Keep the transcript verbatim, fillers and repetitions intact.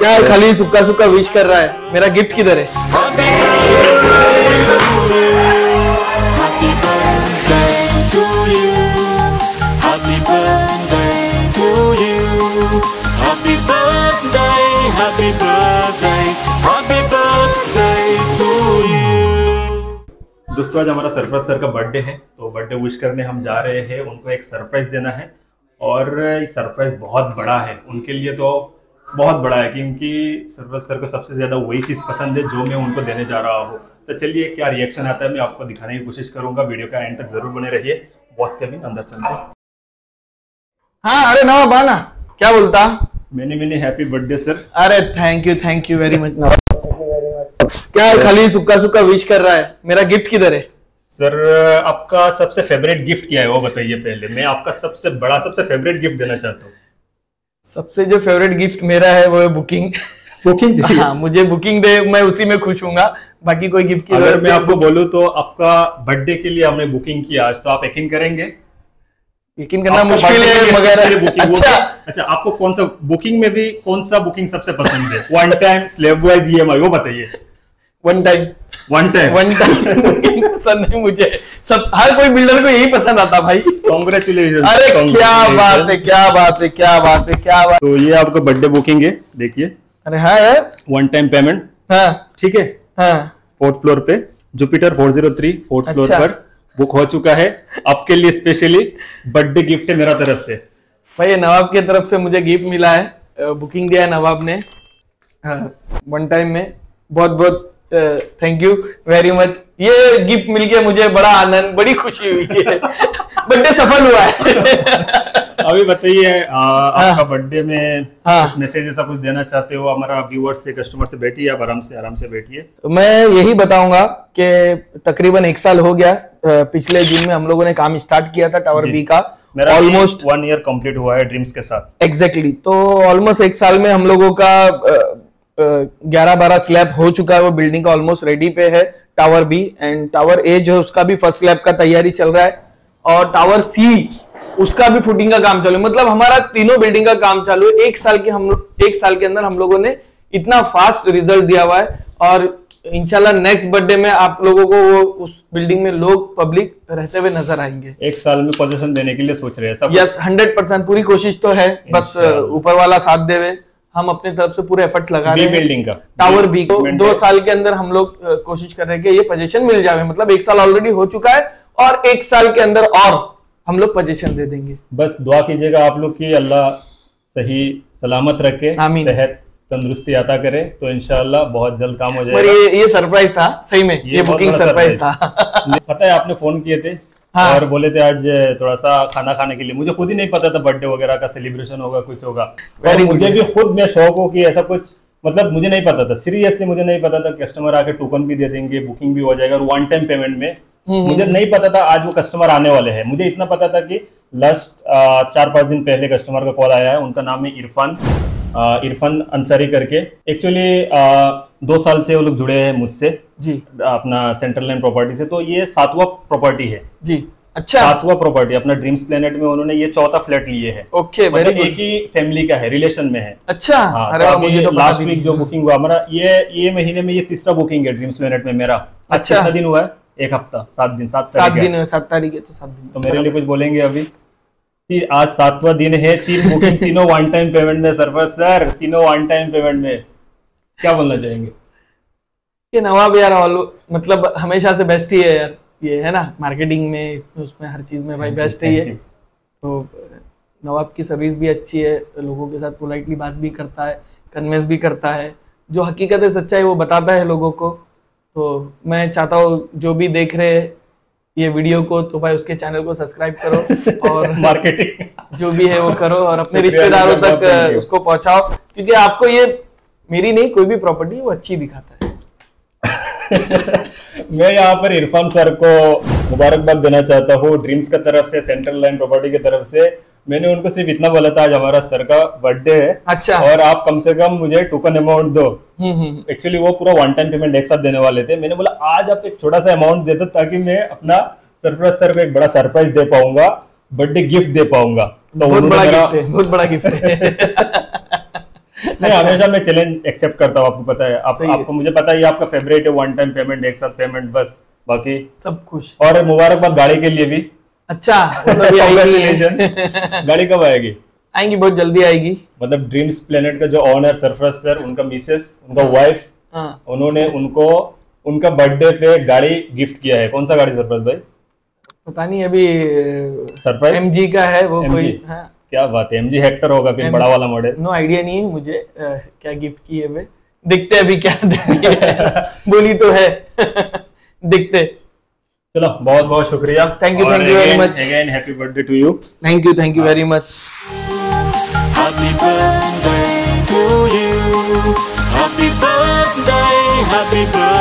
क्या है, खाली सुक्का सुक्का विश कर रहा है। मेरा गिफ्ट किधर है? दोस्तों आज हमारा सरफराज सर का बर्थडे है, तो बर्थडे विश करने हम जा रहे हैं। उनको एक सरप्राइज देना है और सरप्राइज बहुत बड़ा है उनके लिए, तो बहुत बड़ा है क्योंकि सरफराज सर को सबसे ज्यादा वही चीज पसंद है जो मैं उनको देने जा रहा हूँ। तो चलिए क्या रिएक्शन आता है मैं आपको दिखाने की कोशिश करूंगा। वीडियो का एंड तक जरूर बने रहिए। बॉस के भी अंदर चलते हैं। हाँ अरे नवाब आना, क्या बोलता? मैंने मैंने हैप्पी बर्थडे सर। अरे thank you thank you very much Nawab. क्या है, खाली सुक्का सुक्का विश कर रहा है। मेरा गिफ्ट किधर है? सर आपका सबसे फेवरेट गिफ्ट क्या है वो बताइए पहले। मैं आपका सबसे बड़ा सबसे फेवरेट गिफ्ट देना चाहता हूँ। सबसे जो फेवरेट गिफ्ट मेरा है वो है बुकिंग। बुकिंग चाहिए? हाँ मुझे बुकिंग दे, मैं उसी में खुश हूँगा, बाकी कोई गिफ्ट की अगर मैं आपको बोलूँ तो आपका बर्थडे के लिए हमने बुकिंग किया आज, तो आप यकीन करेंगे? यकीन करना मुश्किल है मगर अच्छा अच्छा आपको कौन सा बुकिंग में भी कौन सा बुकिंग सबसे पसंद है? One time, slab wise, EMI, वो बताइए। One time one time one time booking पसंद है मुझे। सब हर कोई बिल्डर को यही पसंद आता भाई। कांग्रेचुलेशन। अरे क्या बात है, क्या बात है, क्या बात है, क्या बात। तो ये आपका बर्थडे बुकिंग है, देखिए। अरे हाँ है, वन टाइम पेमेंट। हाँ ठीक है। हाँ फोर्थ फ्लोर पे Jupiter four zero three fourth floor अच्छा। पर बुक हो चुका है आपके लिए। स्पेशली बर्थडे गिफ्ट है मेरा तरफ से। भाई ये नवाब की तरफ से मुझे गिफ्ट मिला है, बुकिंग दिया है नवाब ने वन टाइम में। बहुत बहुत थैंक यू वेरी मच। ये गिफ्ट मिलके मुझे बड़ा आनंद, बड़ी खुशी हुई है। बर्थडे सफल हुआ है। अभी बताइए आपका बर्थडे में हाँ। मैसेज ऐसा कुछ देना चाहते हो हमारा व्यूअर्स से, कस्टमर से? बैठिए आप आराम से, आराम से बैठिए। मैं यही बताऊंगा कि तकरीबन एक साल हो गया, पिछले जून में हम लोगों ने काम स्टार्ट किया था टावर बी का। ऑलमोस्ट वन ईयर कंप्लीट हुआ है ड्रीम्स के साथ। Exactly exactly. तो ऑलमोस्ट एक साल में हम लोगों का ग्यारह बारह स्लैब हो चुका है। वो बिल्डिंग का ऑलमोस्ट रेडी पे है tower B, and tower A जो है उसका भी फर्स्ट स्लैब का तैयारी चल रहा है, और टावर सी उसका भी फुटिंग का काम चालू है। मतलब हमारा तीनों बिल्डिंग का काम चालू है। एक साल के हम एक साल के अंदर हम लोगों ने इतना फास्ट रिजल्ट दिया हुआ है, और इंशाल्लाह नेक्स्ट बर्थडे में आप लोगों को वो उस बिल्डिंग में लोग पब्लिक रहते हुए नजर आएंगे। एक साल में पोजीशन देने के लिए सोच रहे हैं सब? यस हंड्रेड परसेंट पूरी कोशिश तो है, बस ऊपर वाला साथ देवे। हम अपनी तरफ से पूरे एफर्ट्स लगा रहे हैं बिल्डिंग का। टावर बी को दो साल के अंदर हम लोग कोशिश कर रहे हैं कि ये पोजीशन मिल जाए। मतलब एक साल ऑलरेडी हो चुका है, और एक साल के अंदर और हम लोग पोजीशन दे देंगे। बस दुआ कीजिएगा आप लोग की अल्लाह सही सलामत रखे, सेहत तंदुरुस्ती अता करे, तो इंशाल्लाह बहुत जल्द काम हो जाएगा। ये ये सरप्राइज था सही में, ये, ये बुकिंग सरप्राइज था। पता है आपने फोन किए थे हाँ। और बोले थे आज थोड़ा सा खाना खाने के लिए। मुझे खुद ही नहीं पता था बर्थडे वगैरह का सेलिब्रेशन होगा, कुछ होगा। और मुझे भी खुद में शौक हो कि ऐसा कुछ, मतलब मुझे नहीं पता था, सीरियसली मुझे नहीं पता था। कस्टमर आके टोकन भी दे देंगे, बुकिंग भी हो जाएगा, और वन टाइम पेमेंट में। मुझे नहीं पता था आज वो कस्टमर आने वाले हैं। मुझे इतना पता था कि लास्ट चार पांच दिन पहले कस्टमर का कॉल आया है। उनका नाम है इरफान, इरफान अंसारी करके। एक्चुअली दो साल से वो लोग जुड़े हैं मुझसे जी, अपना सेंट्रल लाइन प्रॉपर्टी से। तो ये सातवां प्रॉपर्टी है जी। अच्छा, सातवां प्रॉपर्टी अपना ड्रीम्स प्लेनेट में उन्होंने ये चौथा फ्लैट लिए है। ओके, मतलब एक ही फैमिली का है, रिलेशन में है। अच्छा हाँ, अरे तो मुझे तो लास्ट वीक जो बुकिंग हुआ हमारा, ये ये महीने में ये तीसरा बुकिंग है ड्रीम्स प्लेनेट में मेरा। अच्छा, कितना दिन हुआ है? एक हफ्ता, सात दिन, सात सात दिन सात तारीख है, तो सात दिन। तो मेरे लिए कुछ बोलेंगे अभी? आज सातवां दिन है, तीन बुकिंग, तीनों वन टाइम पेमेंट में। सरफराज सर तीनों वन टाइम पेमेंट में, क्या बोलना चाहेंगे? ये नवाब यार मतलब हमेशा से बेस्ट ही है यार, ये है ना, मार्केटिंग में, इसमें उसमें हर चीज में भाई बेस्ट ही है। तो नवाब की सर्विस भी अच्छी है, लोगों के साथ पोलाइटली बात भी करता है, कन्विंस भी करता है, जो हकीकत है सच्चाई वो बताता है लोगों को। तो मैं चाहता हूँ जो भी देख रहे हैं ये वीडियो को, तो भाई उसके चैनल को सब्सक्राइब करो और मार्केटिंग जो भी है वो करो, और अपने रिश्तेदारों तक उसको पहुंचाओ, क्योंकि आपको ये मेरी नहीं कोई भी प्रॉपर्टी वो अच्छी दिखाता है। मैं यहाँ पर इरफान सर को मुबारकबाद देना चाहता हूँ ड्रीम्स की तरफ से, सेंट्रल लाइन प्रॉपर्टी की तरफ से। मैंने उनको सिर्फ इतना बोला था आज हमारा सर का बर्थडे है, अच्छा, और आप कम से कम मुझे टोकन अमाउंट दो। एक्चुअली वो पूरा वन टाइम पेमेंट एक साथ देने वाले थे। मैंने बोला आज आप एक छोटा सा अमाउंट दे दो ताकि मैं अपना सरफराज सर को एक बड़ा सरप्राइज दे पाऊंगा, बर्थडे गिफ्ट दे पाऊंगा। तो बहुत बड़ा गिफ्ट है, बहुत बड़ा गिफ्ट है। नहीं, हमेशा मैं चैलेंज एक्सेप्ट करता हूँ, आपको पता है। आप, आपको मुझे पता है आपका फेवरेट है वन टाइम पेमेंट, एक साथ पेमेंट, बस बाकी सब खुश। और मुबारकबाद गाड़ी के लिए भी। अच्छा, तो भी आएगी। गाड़ी कब आएगी? आएंगी, बहुत जल्दी आएगी। मतलब ड्रीम्स प्लेनेट का जो ओनर सरफराज सर, उनका मिसेस, उनका वाइफ, उन्होंने उनको उनका बर्थडे पे गाड़ी गिफ्ट किया है। कौन सा गाड़ी सरफराज भाई? पता नहीं, अभी सरप्राइज एमजी का है वो कोई। हाँ। क्या बात है, एमजी हेक्टर होगा फिर, बड़ा वाला मॉडल। नो आइडिया नहीं है मुझे आ, क्या गिफ्ट किए वे, दिखते अभी क्या देती है। बोली तो है। दिखते। चलो, बहुत बहुत शुक्रिया। Thank you, thank you very much. Again happy birthday to you. Thank you, thank you very much. Happy birthday to you. Happy birthday, happy birthday.